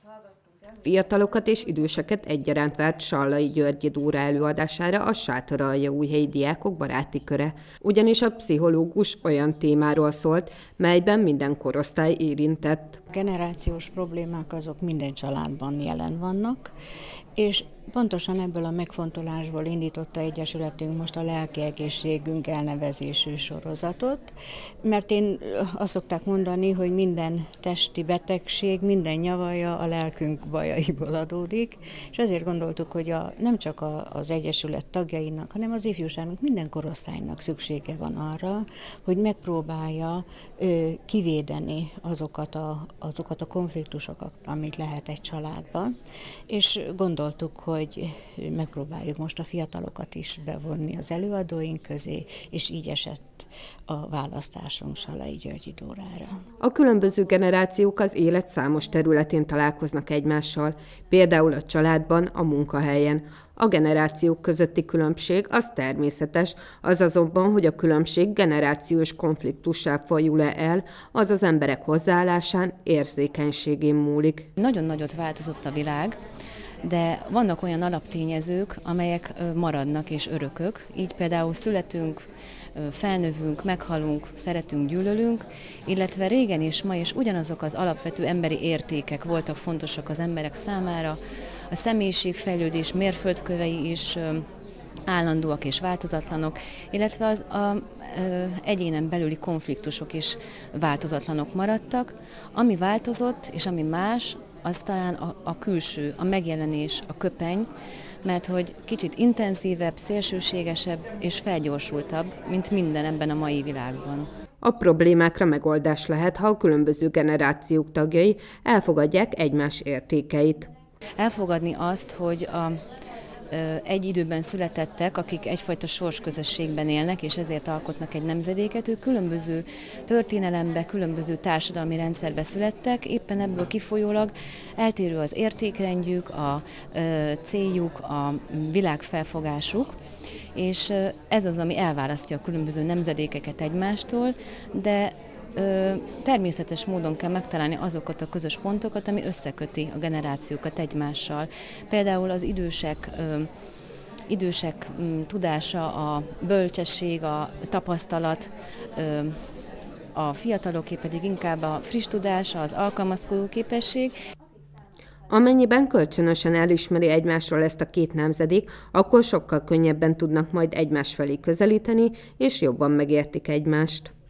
Fiatalokat és időseket egyaránt várt Sallai Györgyi Dóra előadására a Sátoraljaújhelyi diákok baráti köre. Ugyanis a pszichológus olyan témáról szólt, melyben minden korosztály érintett. A generációs problémák azok minden családban jelen vannak, és pontosan ebből a megfontolásból indította Egyesületünk most a Lelki Egészségünk elnevezésű sorozatot, mert azt szokták mondani, hogy minden testi betegség, minden nyavaja a lelkünk bajaiból adódik, és ezért gondoltuk, hogy nem csak az Egyesület tagjainak, hanem az ifjúságnak, minden korosztálynak szüksége van arra, hogy megpróbálja kivédeni azokat a konfliktusokat, amit lehet egy családban, és gondoltuk, hogy megpróbáljuk most a fiatalokat is bevonni az előadóink közé, és így esett a választásunk Sallai Györgyi Dórára. A különböző generációk az élet számos területén találkoznak egymással, például a családban, a munkahelyen. A generációk közötti különbség az természetes, az azonban, hogy a különbség generációs konfliktussá fajul-e el, az az emberek hozzáállásán, érzékenységén múlik. Nagyon nagyot változott a világ, de vannak olyan alaptényezők, amelyek maradnak és örökök. Így például születünk, felnövünk, meghalunk, szeretünk, gyűlölünk, illetve régen és ma is ugyanazok az alapvető emberi értékek voltak fontosak az emberek számára. A személyiségfejlődés mérföldkövei is állandóak és változatlanok, illetve az egyénen belüli konfliktusok is változatlanok maradtak. Ami változott és ami más, az talán a külső, a megjelenés, a köpeny, mert hogy kicsit intenzívebb, szélsőségesebb és felgyorsultabb, mint minden ebben a mai világban. A problémákra megoldás lehet, ha a különböző generációk tagjai elfogadják egymás értékeit. Elfogadni azt, hogy egy időben születettek, akik egyfajta sorsközösségben élnek, és ezért alkotnak egy nemzedéket, ők különböző történelembe, különböző társadalmi rendszerbe születtek, éppen ebből kifolyólag eltérő az értékrendjük, a céljuk, a világfelfogásuk, és ez az, ami elválasztja a különböző nemzedékeket egymástól, de természetes módon kell megtalálni azokat a közös pontokat, ami összeköti a generációkat egymással. Például az idősek tudása, a bölcsesség, a tapasztalat, a fiataloké pedig inkább a friss tudás, az alkalmazkodó képesség. Amennyiben kölcsönösen elismeri egymásról ezt a két nemzedék, akkor sokkal könnyebben tudnak majd egymás felé közelíteni, és jobban megértik egymást.